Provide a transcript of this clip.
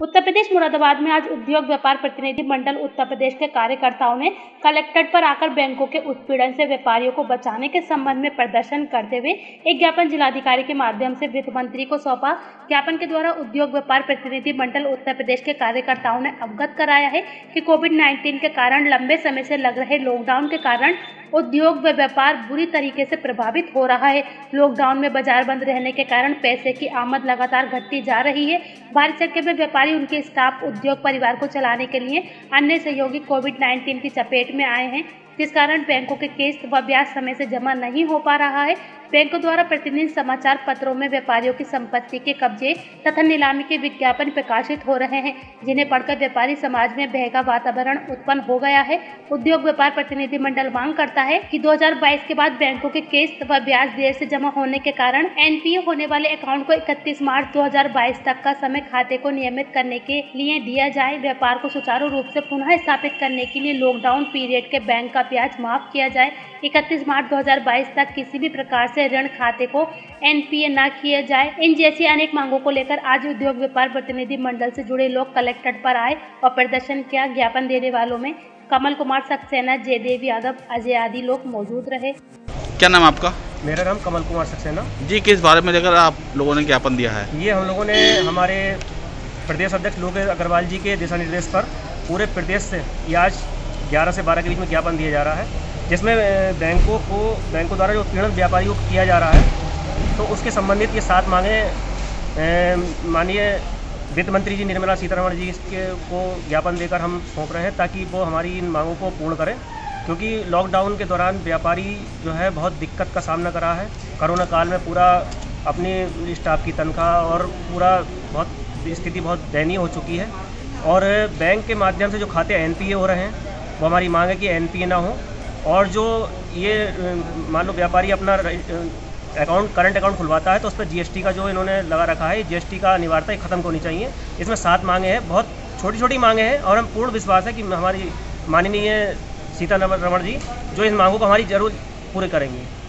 उत्तर प्रदेश मुरादाबाद में आज उद्योग व्यापार प्रतिनिधि मंडल उत्तर प्रदेश के कार्यकर्ताओं ने कलेक्ट्रेट पर आकर बैंकों के उत्पीड़न से व्यापारियों को बचाने के संबंध में प्रदर्शन करते हुए एक ज्ञापन जिलाधिकारी के माध्यम से वित्त मंत्री को सौंपा। ज्ञापन के द्वारा उद्योग व्यापार प्रतिनिधि मंडल उत्तर प्रदेश के कार्यकर्ताओं ने अवगत कराया है कि कोविड-19 के कारण लंबे समय से लग रहे लॉकडाउन के कारण उद्योग व व्यापार बुरी तरीके से प्रभावित हो रहा है। लॉकडाउन में बाजार बंद रहने के कारण पैसे की आमद लगातार घटती जा रही है। भारी संख्या में व्यापारी, उनके स्टाफ, उद्योग परिवार को चलाने के लिए अन्य सहयोगी कोविड-19 की चपेट में आए हैं, जिस कारण बैंकों के किस्त व ब्याज समय से जमा नहीं हो पा रहा है। बैंकों द्वारा प्रतिदिन समाचार पत्रों में व्यापारियों की संपत्ति के कब्जे तथा नीलामी के विज्ञापन प्रकाशित हो रहे हैं, जिन्हें पढ़कर व्यापारी समाज में भय का वातावरण उत्पन्न हो गया है। उद्योग व्यापार प्रतिनिधि मंडल मांग करता है कि 2022 के बाद बैंकों के किस्त व ब्याज देर से जमा होने के कारण एनपीए होने वाले अकाउंट को 31 मार्च 2022 तक का समय खाते को नियमित करने के लिए दिया जाए। व्यापार को सुचारू रूप से पुनः स्थापित करने के लिए लॉकडाउन पीरियड के बैंक का ब्याज माफ किया जाए। 31 मार्च 2022 तक किसी भी प्रकार से ऋण खाते को एनपीए न किया जाए। इन जैसी अनेक मांगों को लेकर आज उद्योग व्यापार प्रतिनिधि मंडल से जुड़े लोग कलेक्ट्रेट पर आए और प्रदर्शन किया। ज्ञापन देने वालों में कमल कुमार सक्सेना, जयदेव यादव, अजय आदि लोग मौजूद रहे। क्या नाम आपका? मेरा नाम कमल कुमार सक्सेना जी। किस बारे में लेकर आप लोगों ने ज्ञापन दिया है? ये हम लोगों ने हमारे प्रदेश अध्यक्ष लोकेश अग्रवाल जी के दिशा निर्देश पर पूरे प्रदेश से आज 11 से 12 के बीच में ज्ञापन दिया जा रहा है, जिसमें बैंकों द्वारा जो उत्पीड़न व्यापारियों को किया जा रहा है, तो उसके संबंधित ये 7 मांगें माननीय वित्त मंत्री जी निर्मला सीतारमण जी को ज्ञापन देकर हम सौंप रहे हैं, ताकि वो हमारी इन मांगों को पूर्ण करें। क्योंकि लॉकडाउन के दौरान व्यापारी जो है बहुत दिक्कत का सामना कर रहा है। कोरोना काल में पूरा अपनी स्टाफ की तनख्वाह और पूरा स्थिति बहुत दयनीय हो चुकी है, और बैंक के माध्यम से जो खाते एनपीए हो रहे हैं, वो हमारी मांग है कि एनपीए ना हो। और जो ये मान लो व्यापारी अपना करंट अकाउंट खुलवाता है, तो उस पर जीएसटी का जो इन्होंने लगा रखा है, जीएसटी का अनिवार्यता खत्म होनी चाहिए। इसमें 7 मांगे हैं, बहुत छोटी छोटी मांगे हैं, और हम पूर्ण विश्वास है कि हमारी माननीय सीतारमण जी जो इन मांगों को हमारी जरूर पूरे करेंगे।